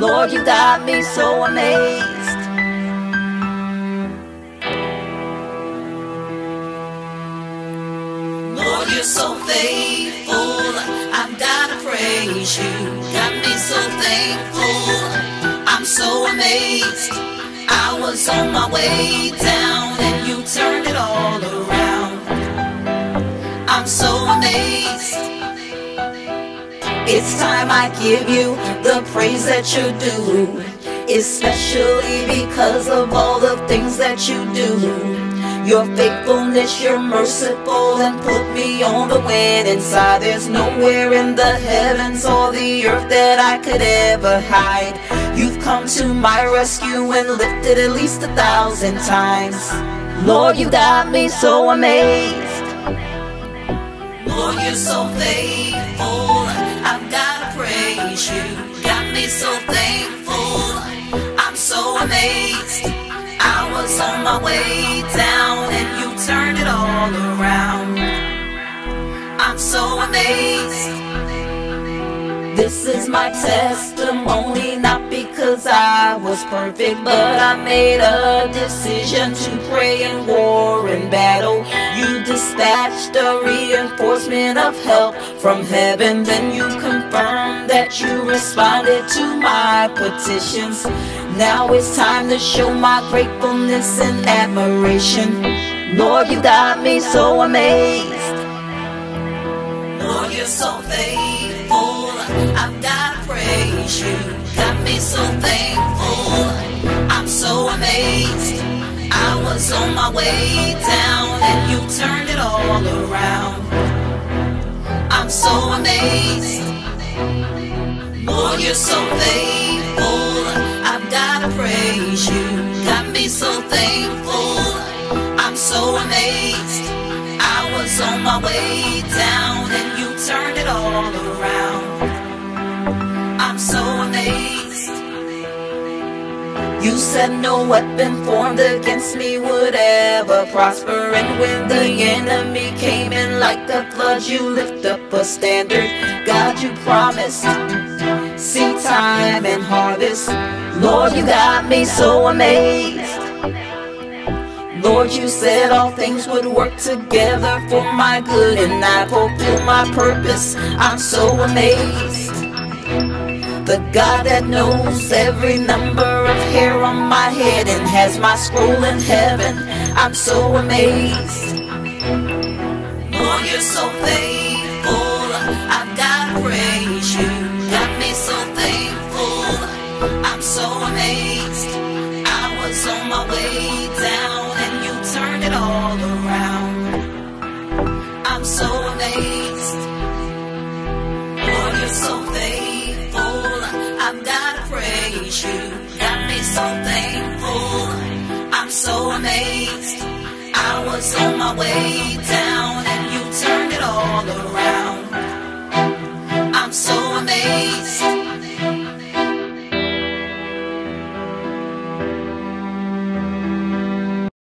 Lord, you got me so amazed. Lord, you're so faithful, I've gotta praise you. Got me so thankful, I'm so amazed. I was on my way down and you turned it all around. I'm so amazed. It's time I give you the praise that you do, especially because of all the things that you do. Your faithfulness, you're merciful and put me on the winning side. There's nowhere in the heavens or the earth that I could ever hide. You've come to my rescue and lifted at least 1,000 times. Lord, you got me so amazed. Lord, you're so faithful, I've gotta praise you. Got me so thankful, I'm so amazed. I was on my way down and you turned it all around. I'm so amazed. This is my testimony, not because I was perfect, but I made a decision to pray in war and battle. You dispatched a reinforcement of help from heaven, then you confirmed that you responded to my petitions. Now it's time to show my gratefulness and admiration. Lord, you got me so amazed. Lord, you're so faithful, I've gotta praise you. Got me so thankful, I'm so amazed. I was on my way down and you turned it all around. I'm so amazed. Lord, you're so faithful, I've gotta praise you. Got me so thankful, I'm so amazed. I was on my way down and you turned it all around. I'm so amazed. You said no weapon formed against me would ever prosper, and when the enemy came in like a flood, you lift up a standard. God, you promised seed time and harvest. Lord, you got me so amazed. Lord, you said all things would work together for my good, and I fulfill my purpose. I'm so amazed. The God that knows every number of hair on my head and has my scroll in heaven. I'm so amazed. Lord, you're so faithful, I've gotta praise you. Got me so thankful, I'm so amazed. I was on my way down and you turned it all around. I'm so amazed. Lord, you're so faithful, I've gotta praise you. Got me so thankful, I'm so amazed. I was on my way down